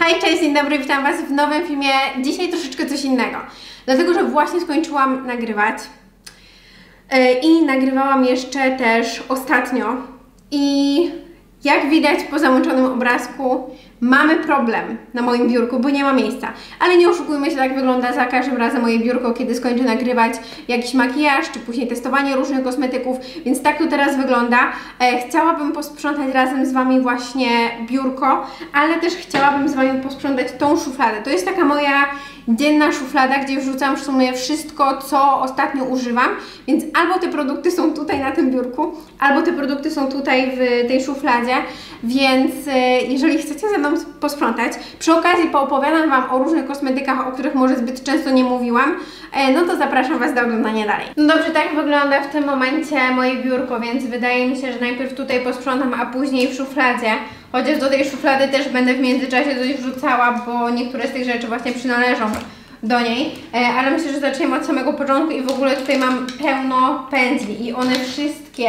Hej, cześć, dzień dobry, witam Was w nowym filmie. Dzisiaj troszeczkę coś innego, dlatego że właśnie skończyłam nagrywać i nagrywałam jeszcze też ostatnio i jak widać po załączonym obrazku mamy problem na moim biurku, bo nie ma miejsca. Ale nie oszukujmy się, tak wygląda za każdym razem moje biurko, kiedy skończę nagrywać jakiś makijaż, czy później testowanie różnych kosmetyków, więc tak to teraz wygląda. Chciałabym posprzątać razem z Wami właśnie biurko, ale też chciałabym z Wami posprzątać tą szufladę. To jest taka moja dzienna szuflada, gdzie wrzucam w sumie wszystko, co ostatnio używam, więc albo te produkty są tutaj na tym biurku, albo te produkty są tutaj w tej szufladzie, więc jeżeli chcecie ze mną posprzątać, przy okazji poopowiadam Wam o różnych kosmetykach, o których może zbyt często nie mówiłam, no to zapraszam Was do oglądania dalej. No dobrze, tak wygląda w tym momencie moje biurko, więc wydaje mi się, że najpierw tutaj posprzątam, a później w szufladzie. Chociaż do tej szuflady też będę w międzyczasie coś wrzucała, bo niektóre z tych rzeczy właśnie przynależą do niej. Ale myślę, że zaczniemy od samego początku i w ogóle tutaj mam pełno pędzli i one wszystkie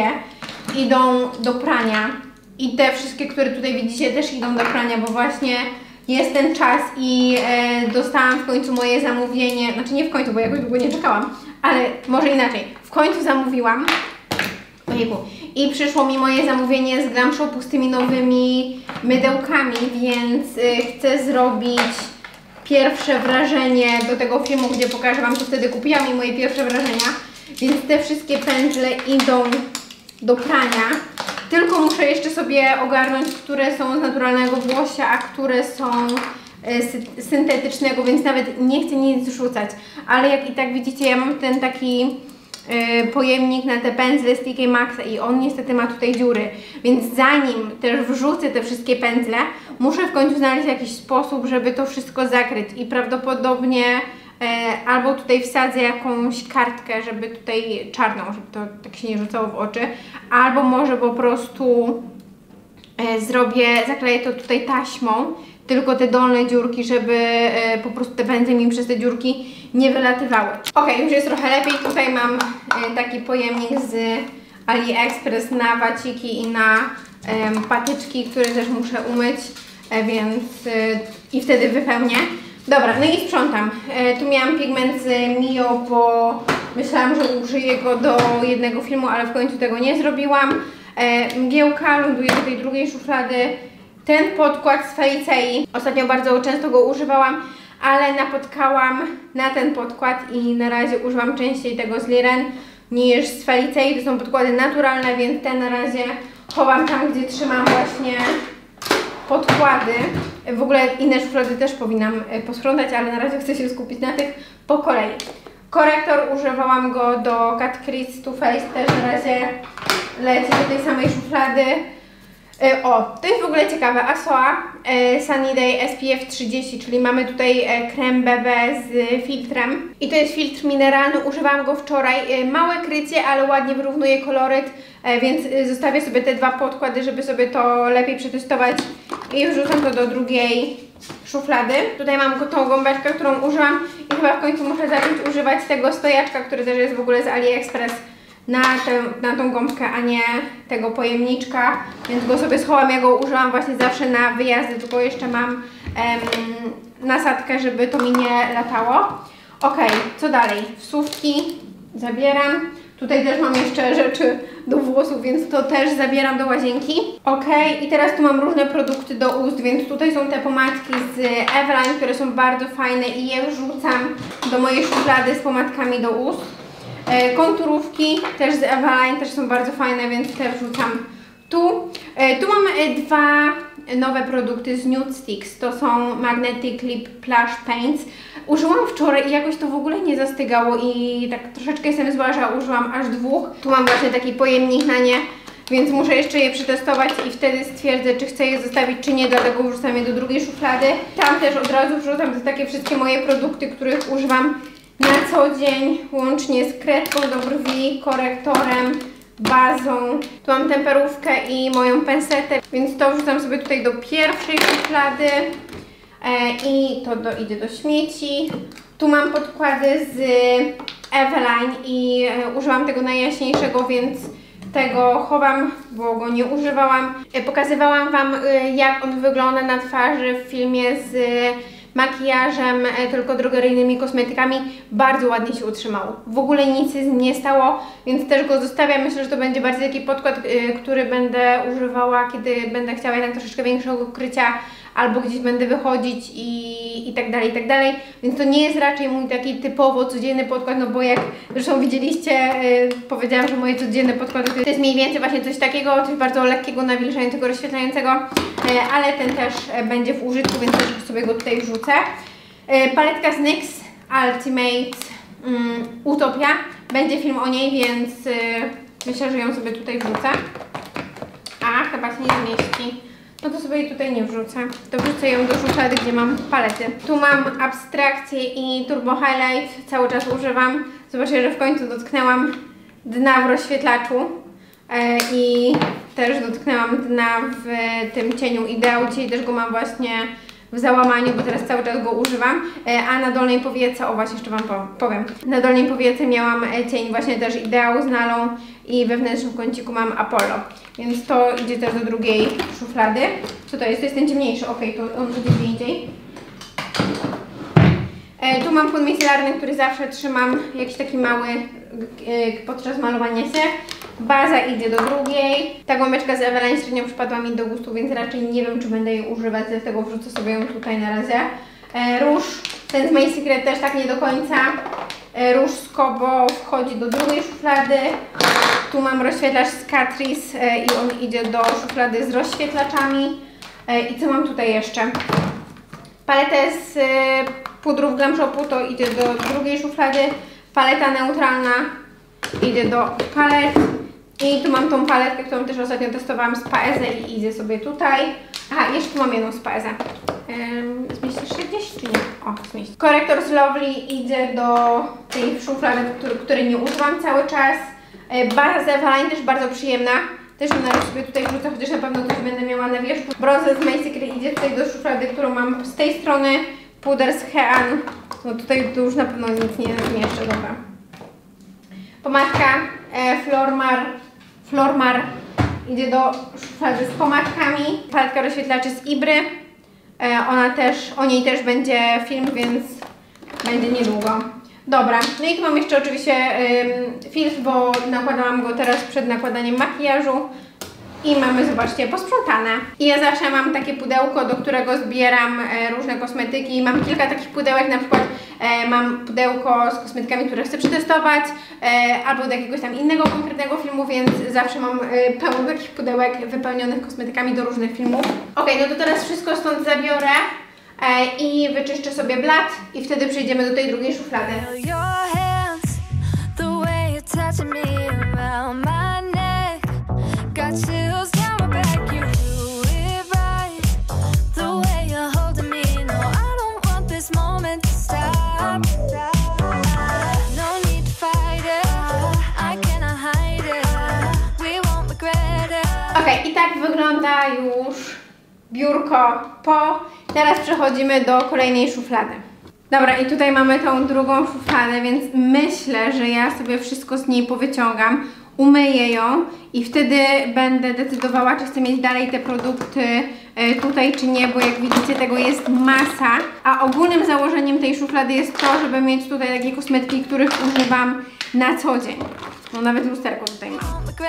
idą do prania. I te wszystkie, które tutaj widzicie, też idą do prania, bo właśnie jest ten czas i dostałam w końcu moje zamówienie, znaczy nie w końcu, bo jakoś długo nie czekałam, ale może inaczej, w końcu zamówiłam. Ojejku. I przyszło mi moje zamówienie z Glam Shopu z tymi nowymi mydełkami, więc chcę zrobić pierwsze wrażenie do tego filmu, gdzie pokażę Wam, co wtedy kupiłam i moje pierwsze wrażenia. Więc te wszystkie pędzle idą do prania. Tylko muszę jeszcze sobie ogarnąć, które są z naturalnego włosia, a które są syntetycznego, więc nawet nie chcę nic zrzucać. Ale jak i tak widzicie, ja mam ten taki pojemnik na te pędzle z TK Maxa i on niestety ma tutaj dziury, więc zanim też wrzucę te wszystkie pędzle, muszę w końcu znaleźć jakiś sposób, żeby to wszystko zakryć i prawdopodobnie albo tutaj wsadzę jakąś kartkę, żeby tutaj czarną, żeby to tak się nie rzucało w oczy, albo może po prostu zakleję to tutaj taśmą, tylko te dolne dziurki, żeby po prostu te pędzle mi przez te dziurki nie wylatywały. Ok, już jest trochę lepiej. Tutaj mam taki pojemnik z AliExpress na waciki i na patyczki, które też muszę umyć, więc i wtedy wypełnię. Dobra, no i sprzątam. Tu miałam pigment z Mio, bo myślałam, że użyję go do jednego filmu, ale w końcu tego nie zrobiłam. Mgiełka ląduje do tej drugiej szuflady. Ten podkład z Felicei, ostatnio bardzo często go używałam, ale napotkałam na ten podkład i na razie używam częściej tego z Liren niż z Felicei. To są podkłady naturalne, więc te na razie chowam tam, gdzie trzymam właśnie podkłady. W ogóle inne szuflady też powinnam posprzątać, ale na razie chcę się skupić na tych po kolei. Korektor używałam go do Cut Crease Too Faced, też na razie leci do tej samej szuflady. O, to jest w ogóle ciekawe, Asoa Sunny Day SPF 30, czyli mamy tutaj krem BB z filtrem i to jest filtr mineralny, używałam go wczoraj, małe krycie, ale ładnie wyrównuje koloryt, więc zostawię sobie te dwa podkłady, żeby sobie to lepiej przetestować i wrzucam to do drugiej szuflady. Tutaj mam tą gąbeczkę, którą użyłam i chyba w końcu muszę zacząć używać tego stojaczka, który też jest w ogóle z AliExpress na tą gąbkę, a nie tego pojemniczka, więc go sobie schowam. Ja go użyłam właśnie zawsze na wyjazdy, tylko jeszcze mam nasadkę, żeby to mi nie latało. Ok, co dalej? Wsówki zabieram. Tutaj też mam jeszcze rzeczy do włosów, więc to też zabieram do łazienki. Ok, i teraz tu mam różne produkty do ust, więc tutaj są te pomadki z Eveline, które są bardzo fajne i je wrzucam do mojej szuflady z pomadkami do ust. Konturówki też z Eveline, też są bardzo fajne, więc te wrzucam tu. Tu mam dwa nowe produkty z Nude Sticks, to są Magnetic Lip Plush Paints. Użyłam wczoraj i jakoś to w ogóle nie zastygało i tak troszeczkę jestem zła, że użyłam aż dwóch. Tu mam właśnie taki pojemnik na nie, więc muszę jeszcze je przetestować i wtedy stwierdzę, czy chcę je zostawić, czy nie, dlatego wrzucam je do drugiej szuflady. Tam też od razu wrzucam te takie wszystkie moje produkty, których używam na co dzień, łącznie z kredką do brwi, korektorem, bazą. Tu mam temperówkę i moją pensetę, więc to wrzucam sobie tutaj do pierwszej szuflady i to idzie do śmieci. Tu mam podkłady z Eveline i użyłam tego najjaśniejszego, więc tego chowam, bo go nie używałam. Pokazywałam Wam, jak on wygląda na twarzy w filmie z makijażem, tylko drogeryjnymi kosmetykami. Bardzo ładnie się utrzymał. W ogóle nic się z nim nie stało, więc też go zostawiam. Myślę, że to będzie bardziej taki podkład, który będę używała, kiedy będę chciała jednak troszeczkę większego krycia, albo gdzieś będę wychodzić i tak dalej, i tak dalej. Więc to nie jest raczej mój taki typowo codzienny podkład, no bo jak zresztą widzieliście, powiedziałam, że moje codzienne podkłady to jest mniej więcej właśnie coś takiego, coś bardzo lekkiego, nawilżającego, rozświetlającego, ale ten też będzie w użytku, więc też sobie go tutaj wrzucę. Paletka z NYX Ultimate Utopia. Będzie film o niej, więc myślę, że ją sobie tutaj wrzucę. A, chyba się nie zmieści. No to sobie jej tutaj nie wrzucę. To wrzucę ją do szuflady, gdzie mam palety. Tu mam abstrakcję i turbo highlight. Cały czas używam. Zobaczcie, że w końcu dotknęłam dna w rozświetlaczu. I też dotknęłam dna w tym cieniu Ideał. Dzisiaj też go mam właśnie w załamaniu, bo teraz cały czas go używam. A na dolnej powiece, o właśnie jeszcze Wam powiem. Na dolnej powiece miałam cień właśnie też Ideał z Nalą i we wnętrznym kąciku mam Apollo. Więc to idzie też do drugiej szuflady. Co to jest? To jest ten ciemniejszy. Ok, to on idzie gdzie indziej. Tu mam płyn micelarny, który zawsze trzymam, jakiś taki mały podczas malowania się. Baza idzie do drugiej. Ta gąbeczka z Eveline średnio przypadła mi do gustu, więc raczej nie wiem, czy będę jej używać, dlatego wrzucę sobie ją tutaj na razie. Róż, ten z My Secret też tak nie do końca. Róż z Kobo wchodzi do drugiej szuflady. Tu mam rozświetlacz z Catrice i on idzie do szuflady z rozświetlaczami. I co mam tutaj jeszcze? Paletę z pudrów Glam Shopu, to idzie do drugiej szuflady. Paleta neutralna idzie do palet. I tu mam tą paletkę, którą też ostatnio testowałam z Paese i idzie sobie tutaj. Aha, jeszcze tu mam jedną z Paese. Zmieścisz się gdzieś, czy nie? O, zmieścisz. Korektor z Lovely idzie do tej szuflady, której nie używam cały czas. Baza z Eveline też bardzo przyjemna. Też ją na sobie tutaj wrzucę, chociaż na pewno coś będę miała na wierzchu. Bronzer z My Secret idzie tutaj do szuflady, którą mam z tej strony. Puder z Hean. No tutaj to już na pewno nic nie zmieszczę, dobra. Pomadka Flormar idzie do szuflady z pomadkami. Paletka rozświetlaczy z Ibry. O niej też będzie film, więc będzie niedługo. Dobra, no i tu mam jeszcze oczywiście filtr, bo nakładałam go teraz przed nakładaniem makijażu. I mamy, zobaczcie, posprzątane. I ja zawsze mam takie pudełko, do którego zbieram różne kosmetyki. Mam kilka takich pudełek, na przykład mam pudełko z kosmetykami, które chcę przetestować, albo do jakiegoś tam innego konkretnego filmu, więc zawsze mam pełno takich pudełek wypełnionych kosmetykami do różnych filmów. Ok, no to teraz wszystko stąd zabiorę i wyczyszczę sobie blat i wtedy przejdziemy do tej drugiej szuflady. Ok, i tak wygląda już biurko po. Teraz przechodzimy do kolejnej szuflady. Dobra, i tutaj mamy tą drugą szufladę, więc myślę, że ja sobie wszystko z niej powyciągam, umyję ją i wtedy będę decydowała, czy chcę mieć dalej te produkty tutaj, czy nie, bo jak widzicie, tego jest masa. A ogólnym założeniem tej szuflady jest to, żeby mieć tutaj takie kosmetyki, których używam na co dzień. No nawet lusterko tutaj mam.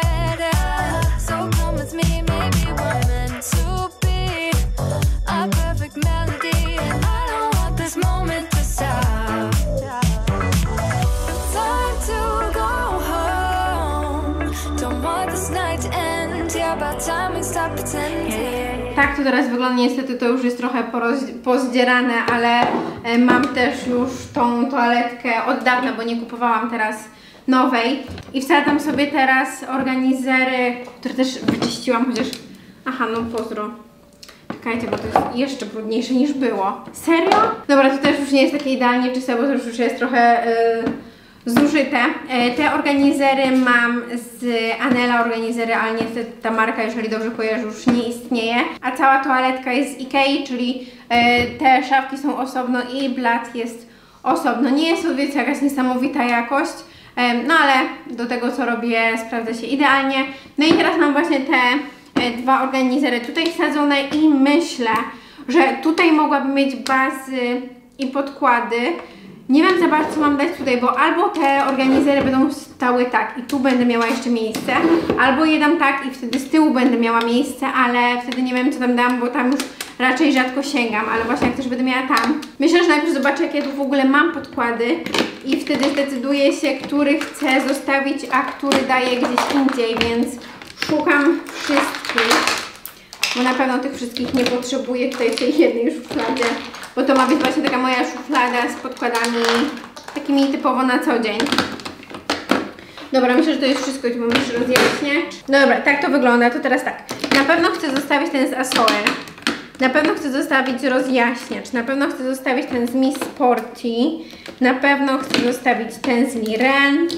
Tak to teraz wygląda, niestety to już jest trochę pozdzierane, ale mam też już tą toaletkę od dawna, bo nie kupowałam teraz nowej i wsadzam sobie teraz organizery, które też wyczyściłam, chociaż... Aha, no pozdro. Czekajcie, bo to jest jeszcze brudniejsze niż było. Serio? Dobra, to też już nie jest takie idealnie czyste, bo to już jest trochę zużyte. Te organizery mam z Anela organizery, ale niestety ta marka, jeżeli dobrze kojarzę, już nie istnieje. A cała toaletka jest z Ikei, czyli te szafki są osobno i blat jest osobno. Nie jest to, wiecie, jakaś niesamowita jakość, no ale do tego co robię sprawdza się idealnie. No i teraz mam właśnie te dwa organizery tutaj wsadzone i myślę, że tutaj mogłabym mieć bazy i podkłady. Nie wiem za bardzo co mam dać tutaj, bo albo te organizery będą stały tak i tu będę miała jeszcze miejsce, albo je dam tak i wtedy z tyłu będę miała miejsce, ale wtedy nie wiem co tam dam, bo tam już raczej rzadko sięgam, ale właśnie jak też będę miała tam. Myślę, że najpierw zobaczę jakie tu w ogóle mam podkłady i wtedy zdecyduję się, który chcę zostawić, a który daję gdzieś indziej, więc szukam wszystkich, bo na pewno tych wszystkich nie potrzebuję tutaj w tej jednej szufladzie, bo to ma być właśnie taka moja szuflada z podkładami takimi typowo na co dzień. Dobra, myślę, że to jest wszystko i tu mam jeszcze rozjaśnię. No dobra, tak to wygląda, to teraz tak. Na pewno chcę zostawić ten z Asoe. Na pewno chcę zostawić rozjaśniacz, na pewno chcę zostawić ten z Miss Sporty, na pewno chcę zostawić ten z Liren.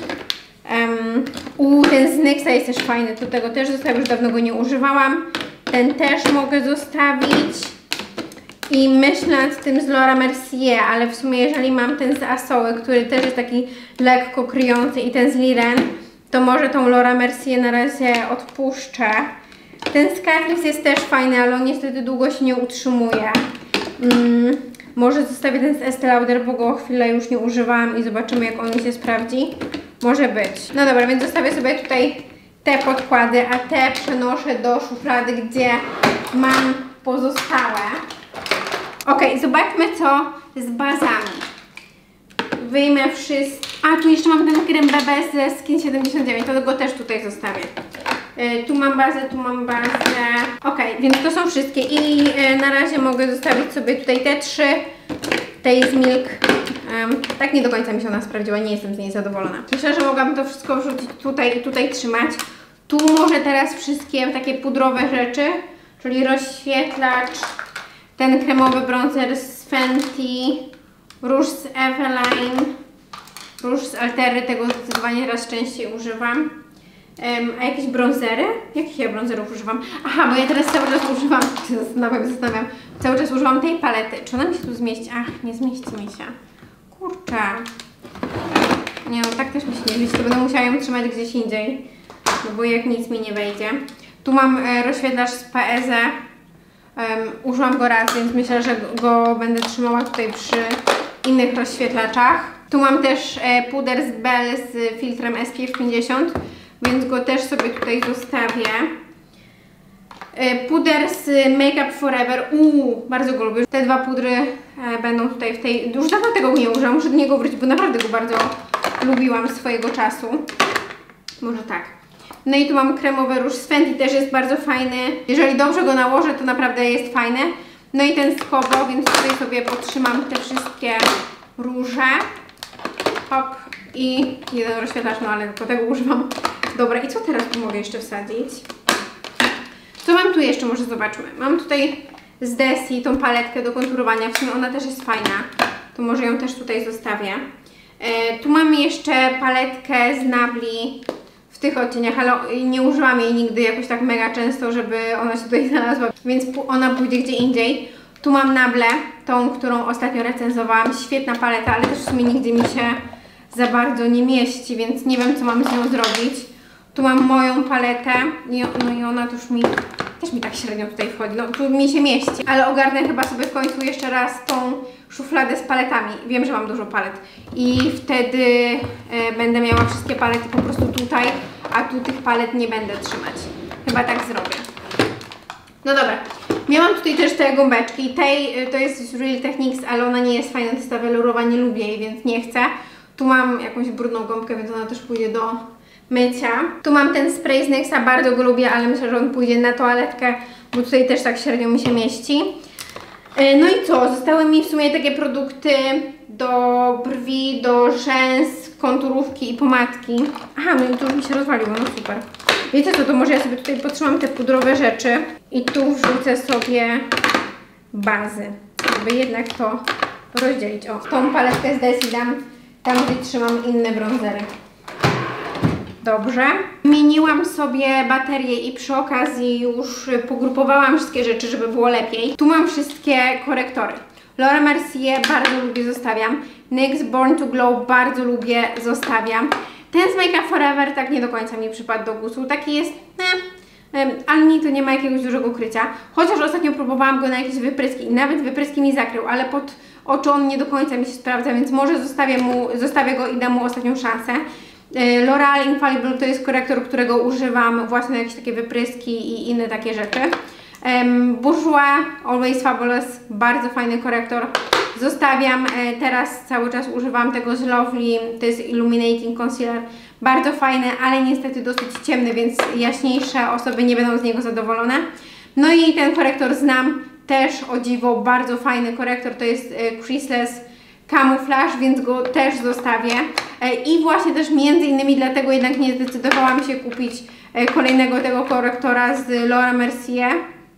Ten z Nyxa jest też fajny, do tego też zostawię, już dawno go nie używałam. Ten też mogę zostawić. I myślę nad tym z Laura Mercier, ale w sumie jeżeli mam ten z Asoe, który też jest taki lekko kryjący i ten z Liren, to może tą Laura Mercier na razie odpuszczę. Ten z Catrice jest też fajny, ale on niestety długo się nie utrzymuje. Może zostawię ten z Estée Lauder, bo go chwilę już nie używałam i zobaczymy jak on mi się sprawdzi. Może być. No dobra, więc zostawię sobie tutaj te podkłady, a te przenoszę do szuflady, gdzie mam pozostałe. Ok, zobaczmy co z bazami. Wyjmę wszystko. A, tu jeszcze mam ten krem BB ze Skin 79, to go też tutaj zostawię. Tu mam bazę, tu mam bazę. Ok, więc to są wszystkie i na razie mogę zostawić sobie tutaj te trzy. Tej z Milk. Tak nie do końca mi się ona sprawdziła, nie jestem z niej zadowolona. Myślę, że mogłabym to wszystko wrzucić tutaj i tutaj trzymać. Tu może teraz wszystkie takie pudrowe rzeczy, czyli rozświetlacz, ten kremowy bronzer z Fenty, róż z Eveline, róż z Altery, tego zdecydowanie raz częściej używam. A jakieś bronzery? Jakich ja bronzerów używam? Aha, bo ja teraz cały czas używam, zastanawiam, cały czas używam tej palety. Czy ona mi się tu zmieści? Ach, nie zmieści mi się. Kurczę. Nie no, tak też mi się nie zmieści, to będę musiała ją trzymać gdzieś indziej, no bo jak nic mi nie wejdzie. Tu mam rozświetlacz z PEZ. Użyłam go raz, więc myślę, że go będę trzymała tutaj przy innych rozświetlaczach. Tu mam też puder z Bell z filtrem SPF 50, więc go też sobie tutaj zostawię. Puder z Make Up Forever, bardzo go lubię. Te dwa pudry będą tutaj w tej... Już dawno tego nie użyłam, muszę do niego wrócić, bo naprawdę go bardzo lubiłam swojego czasu. Może tak. No i tu mam kremowy róż z Fenty, też jest bardzo fajny. Jeżeli dobrze go nałożę, to naprawdę jest fajny. No i ten z Kobo, więc tutaj sobie potrzymam te wszystkie róże. Hop. I jeden rozświetlacz, no ale do tego używam. Dobra, i co teraz tu mogę jeszcze wsadzić? Co mam tu jeszcze? Może zobaczmy. Mam tutaj z Desi tą paletkę do konturowania. W sumie ona też jest fajna. To może ją też tutaj zostawię. Tu mam jeszcze paletkę z Nabli w tych odcieniach, ale nie użyłam jej nigdy jakoś tak mega często, żeby ona się tutaj znalazła, więc ona pójdzie gdzie indziej. Tu mam Nablę, tą, którą ostatnio recenzowałam. Świetna paleta, ale też w sumie nigdzie mi się za bardzo nie mieści, więc nie wiem co mam z nią zrobić. Tu mam moją paletę, no i ona też mi tak średnio tutaj wchodzi, no tu mi się mieści, ale ogarnę chyba sobie w końcu jeszcze raz tą szufladę z paletami. Wiem, że mam dużo palet i wtedy będę miała wszystkie palety po prostu tutaj, a tu tych palet nie będę trzymać. Chyba tak zrobię. No dobra, miałam tutaj też te gąbeczki. To jest Real Techniques, ale ona nie jest fajna, to jest ta welurowa, nie lubię jej, więc nie chcę. Tu mam jakąś brudną gąbkę, więc ona też pójdzie do mycia. Tu mam ten spray z Nyxa, bardzo go lubię, ale myślę, że on pójdzie na toaletkę, bo tutaj też tak średnio mi się mieści. No i co? Zostały mi w sumie takie produkty do brwi, do rzęs, konturówki i pomadki. Aha, no to już mi się rozwaliło, no super. Wiecie co, to może ja sobie tutaj potrzymam te pudrowe rzeczy i tu wrzucę sobie bazy, żeby jednak to rozdzielić. O, tą paletkę z Desi dam tam, gdzie trzymam inne bronzery. Dobrze. Zmieniłam sobie baterię i przy okazji już pogrupowałam wszystkie rzeczy, żeby było lepiej. Tu mam wszystkie korektory. Laura Mercier bardzo lubię, zostawiam. NYX Born to Glow bardzo lubię, zostawiam. Ten z Make Up For Ever tak nie do końca mi przypadł do gustu. Taki jest, ale nie, to nie ma jakiegoś dużego ukrycia. Chociaż ostatnio próbowałam go na jakieś wypryski i nawet wypryski mi zakrył, ale pod oczy on nie do końca mi się sprawdza, więc może zostawię go i dam mu ostatnią szansę. L'Oreal Infallible to jest korektor, którego używam właśnie na jakieś takie wypryski i inne takie rzeczy. Bourjois Always Fabulous, bardzo fajny korektor. Zostawiam, teraz cały czas używam tego z Lovely, to jest Illuminating Concealer. Bardzo fajny, ale niestety dosyć ciemny, więc jaśniejsze osoby nie będą z niego zadowolone. No i ten korektor znam, też o dziwo, bardzo fajny korektor, to jest Creaseless Camouflage, więc go też zostawię. I właśnie też między innymi dlatego jednak nie zdecydowałam się kupić kolejnego tego korektora z Laura Mercier,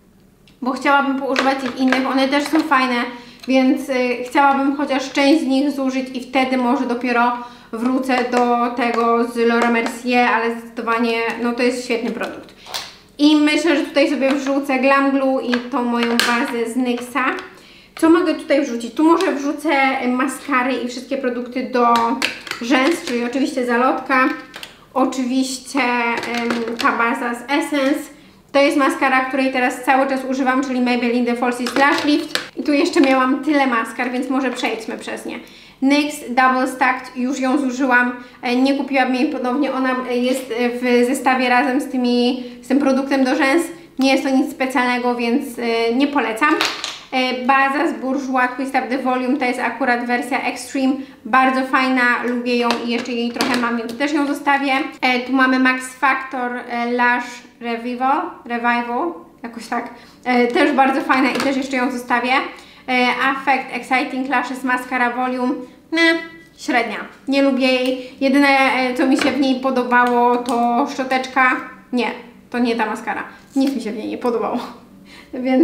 bo chciałabym poużywać ich innych, one też są fajne, więc chciałabym chociaż część z nich zużyć i wtedy może dopiero wrócę do tego z Laura Mercier, ale zdecydowanie no to jest świetny produkt. I myślę, że tutaj sobie wrzucę Glam Glue i tą moją bazę z NYXa. Co mogę tutaj wrzucić? Tu może wrzucę maskary i wszystkie produkty do rzęs, czyli oczywiście zalotka, oczywiście ta baza z Essence. To jest maskara, której teraz cały czas używam, czyli Maybelline The Falsies Lash Lift. I tu jeszcze miałam tyle maskar, więc może przejdźmy przez nie. NYX Double Stacked, już ją zużyłam, nie kupiłam jej ponownie, ona jest w zestawie razem z tym produktem do rzęs. Nie jest to nic specjalnego, więc nie polecam. Baza z Bourjois Twist Up The Volume, to jest akurat wersja Extreme, bardzo fajna, lubię ją i jeszcze jej trochę mam, więc też ją zostawię. Tu mamy Max Factor Lash Revival, jakoś tak, też bardzo fajna i też jeszcze ją zostawię. Affect Exciting Lashes Mascara Volume, średnia, nie lubię jej, jedyne co mi się w niej podobało to szczoteczka, nie, to nie ta maskara, nic mi się w niej nie podobało. Więc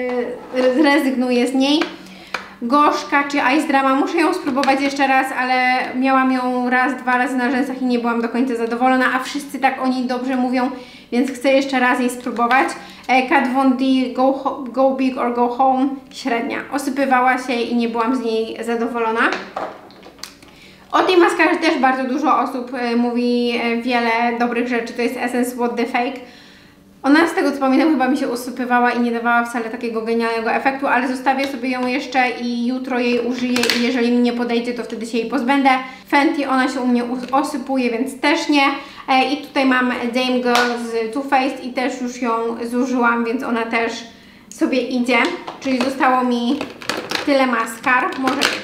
zrezygnuję z niej. Gorzka czy Ice Drama, muszę ją spróbować jeszcze raz, ale miałam ją raz, dwa razy na rzęsach i nie byłam do końca zadowolona, a wszyscy tak o niej dobrze mówią, więc chcę jeszcze raz jej spróbować. Kat Von D Go Big or Go Home, średnia, osypywała się i nie byłam z niej zadowolona. O tej maskarze też bardzo dużo osób mówi wiele dobrych rzeczy, to jest Essence What The Fake. Ona, z tego co pamiętam, chyba mi się usypywała i nie dawała wcale takiego genialnego efektu, ale zostawię sobie ją jeszcze i jutro jej użyję i jeżeli mi nie podejdzie, to wtedy się jej pozbędę. Fenty, ona się u mnie osypuje, więc też nie. I tutaj mam Dame Girl z Too Faced i też już ją zużyłam, więc ona też sobie idzie. Czyli zostało mi tyle maskar, może być.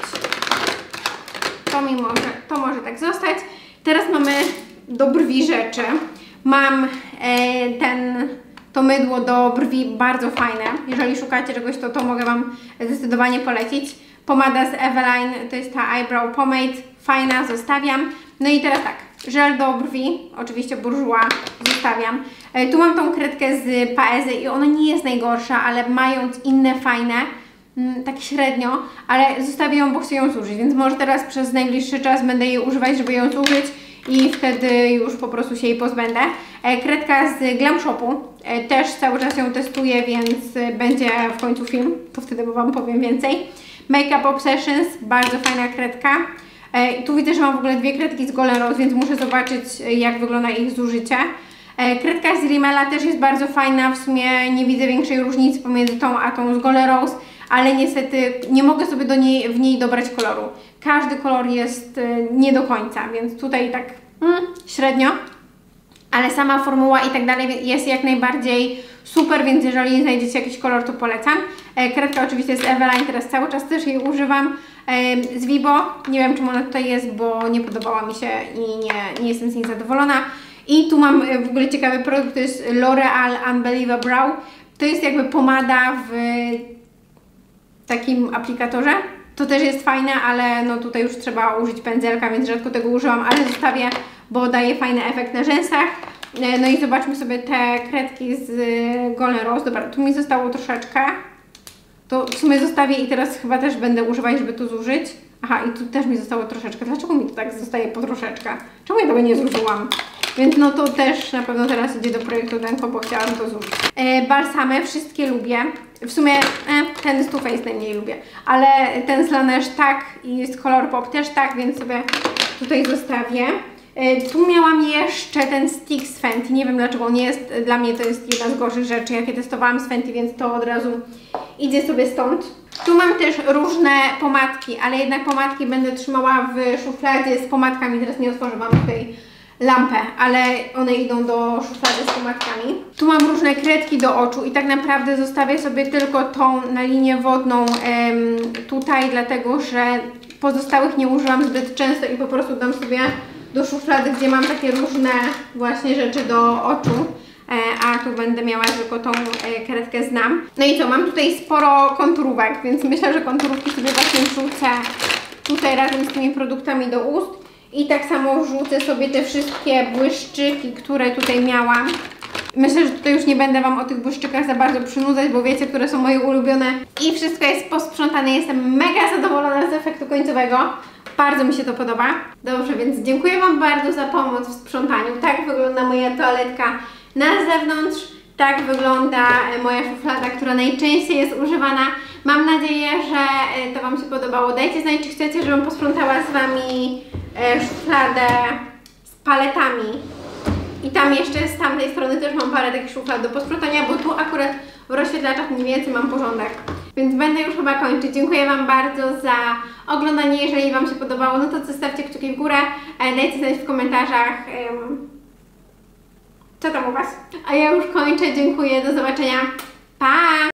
To może tak zostać. Teraz mamy do brwi rzeczy. Mam to mydło do brwi, bardzo fajne. Jeżeli szukacie czegoś, to mogę Wam zdecydowanie polecić. Pomada z Eveline, to jest ta Eyebrow Pomade, fajna, zostawiam. No i teraz tak, żel do brwi, oczywiście Bourjois, zostawiam. Tu mam tą kredkę z Paezy i ona nie jest najgorsza, ale mając inne fajne, tak średnio, ale zostawię ją, bo chcę ją zużyć, więc może teraz przez najbliższy czas będę jej używać, żeby ją zużyć i wtedy już po prostu się jej pozbędę. Kredka z Glam Shopu, też cały czas ją testuję, więc będzie w końcu film, to wtedy Wam powiem więcej. Make Up Obsessions, bardzo fajna kredka. Tu widzę, że mam w ogóle dwie kredki z Golden Rose, więc muszę zobaczyć, jak wygląda ich zużycie. Kredka z Rimmela też jest bardzo fajna, w sumie nie widzę większej różnicy pomiędzy tą a tą z Golden Rose, ale niestety nie mogę sobie w niej dobrać koloru. Każdy kolor jest nie do końca, więc tutaj tak średnio, ale sama formuła i tak dalej jest jak najbardziej super, więc jeżeli znajdziecie jakiś kolor, to polecam. Kredka oczywiście z Eveline, teraz cały czas też jej używam. Z Vibo, nie wiem czemu ona tutaj jest, bo nie podobała mi się i nie jestem z niej zadowolona. I tu mam w ogóle ciekawy produkt, to jest L'Oreal Unbelievable Brow. To jest jakby pomada w takim aplikatorze. To też jest fajne, ale no tutaj już trzeba użyć pędzelka, więc rzadko tego użyłam, ale zostawię, bo daje fajny efekt na rzęsach. No i zobaczmy sobie te kredki z Golden Rose. Dobra, tu mi zostało troszeczkę. To w sumie zostawię i teraz chyba też będę używać, żeby to zużyć. Aha, i tu też mi zostało troszeczkę. Dlaczego mi to tak zostaje po troszeczkę? Czemu ja tego nie zużyłam? Więc no to też na pewno teraz idzie do projektu Denko, bo chciałam to zużyć. Balsamy, wszystkie lubię. W sumie ten z Too Faced najmniej lubię. Ale ten z Laneige tak i z Colourpop też tak, więc sobie tutaj zostawię. Tu miałam jeszcze ten stick z Fenty, nie wiem dlaczego on jest, dla mnie to jest jedna z gorszych rzeczy, jakie testowałam z Fenty, więc to od razu idzie sobie stąd. Tu mam też różne pomadki, ale jednak pomadki będę trzymała w szufladzie z pomadkami, teraz nie otworzę, mam tutaj lampę, ale one idą do szuflady z pomadkami. Tu mam różne kredki do oczu i tak naprawdę zostawię sobie tylko tą na linię wodną tutaj, dlatego że pozostałych nie używam zbyt często i po prostu dam sobie do szuflady, gdzie mam takie różne właśnie rzeczy do oczu, a tu będę miała tylko tą kredkę znam. No i co, mam tutaj sporo konturówek, więc myślę, że konturówki sobie właśnie wrzucę tutaj razem z tymi produktami do ust i tak samo wrzucę sobie te wszystkie błyszczyki, które tutaj miałam. Myślę, że tutaj już nie będę Wam o tych błyszczykach za bardzo przynudzać, bo wiecie, które są moje ulubione i wszystko jest posprzątane. Jestem mega zadowolona z efektu końcowego. Bardzo mi się to podoba. Dobrze, więc dziękuję Wam bardzo za pomoc w sprzątaniu. Tak wygląda moja toaletka na zewnątrz. Tak wygląda moja szuflada, która najczęściej jest używana. Mam nadzieję, że to Wam się podobało. Dajcie znać, czy chcecie, żebym posprzątała z Wami szufladę z paletami. I tam jeszcze z tamtej strony też mam parę takich szuflad do posprzątania, bo tu akurat w rozświetlaczach mniej więcej mam porządek. Więc będę już chyba kończyć. Dziękuję Wam bardzo za oglądanie. Jeżeli Wam się podobało, no to zostawcie kciuki w górę. Dajcie znać w komentarzach, co tam u Was. A ja już kończę. Dziękuję. Do zobaczenia. Pa!